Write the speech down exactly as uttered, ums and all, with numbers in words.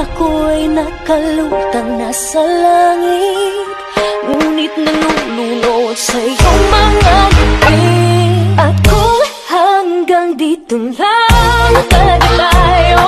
ako'y nakalutang nasa langit, ngunit nalulunod sa iyong mga ngiti. At kung hanggang dito lang talaga tayo,